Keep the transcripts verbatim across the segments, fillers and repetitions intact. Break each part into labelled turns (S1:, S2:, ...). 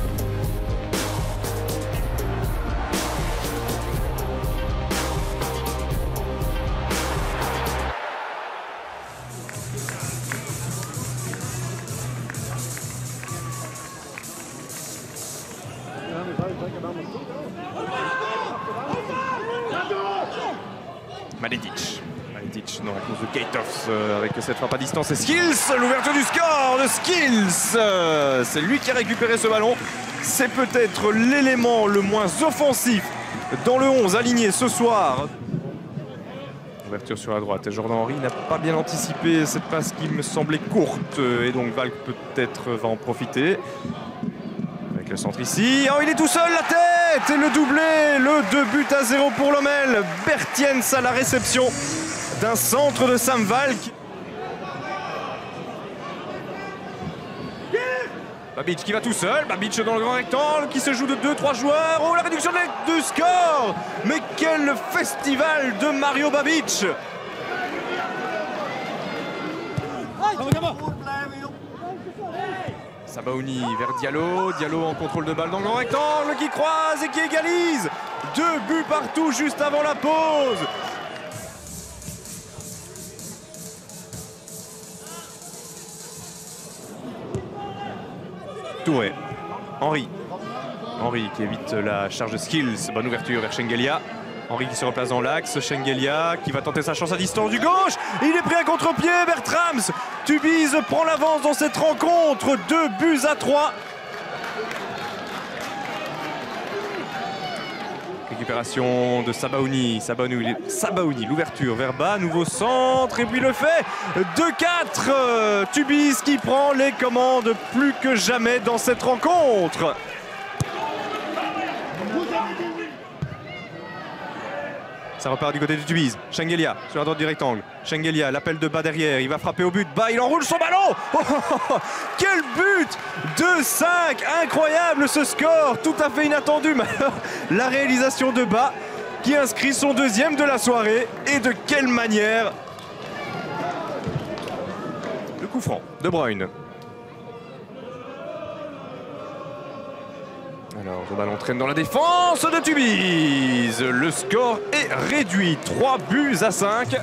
S1: Maledic. Maledic dans la course de Gatehoff euh, avec cette frappe à distance et Skills, l'ouverture du score de Skills. Euh, c'est lui qui a récupéré ce ballon. C'est peut-être l'élément le moins offensif dans le onze aligné ce soir. Ouverture sur la droite et Jordan Henry n'a pas bien anticipé cette passe qui me semblait courte et donc Valk peut-être va en profiter. Avec le centre ici, oh il est tout seul, la tête et le doublé, le deux buts à zéro pour Lommel. Bertiens à la réception d'un centre de Sam Valk. Babic qui va tout seul, Babic dans le grand rectangle qui se joue de deux trois joueurs. Oh la réduction du score. Mais quel festival de Mario Babic. Sabaouni vers Diallo, Diallo en contrôle de balle dans le grand rectangle qui croise et qui égalise. Deux buts partout juste avant la pause. Touré, Henry, Henry qui évite la charge de Skills, bonne ouverture vers Shengelia. Henry qui se replace dans l'axe, Shengelia qui va tenter sa chance à distance du gauche. Il est pris à contre-pied, Bertrams. Tubize prend l'avance dans cette rencontre, deux buts à trois. Récupération de Sabaouni, Sabaouni, Sabaouni l'ouverture vers bas, nouveau centre et puis le fait deux quatre. Tubize qui prend les commandes plus que jamais dans cette rencontre. Ça repart du côté de Tubize. Shengelia sur la droite du rectangle. Shengelia, l'appel de bas derrière. Il va frapper au but. Bas, il enroule son ballon. Oh, oh, oh, quel but! deux cinq. Incroyable ce score. Tout à fait inattendu. Mais alors, la réalisation de Bas qui inscrit son deuxième de la soirée. Et de quelle manière! Le coup franc de Bruyne. Alors, le ballon traîne dans la défense de Tubize. Le score est réduit, trois buts à cinq.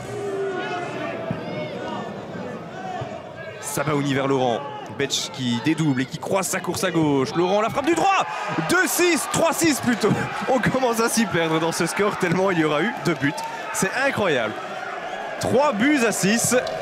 S1: Sabaouni vers Laurent. Betch qui dédouble et qui croise sa course à gauche. Laurent, la frappe du droit. deux six, trois six plutôt. On commence à s'y perdre dans ce score tellement il y aura eu deux buts. C'est incroyable. trois buts à six.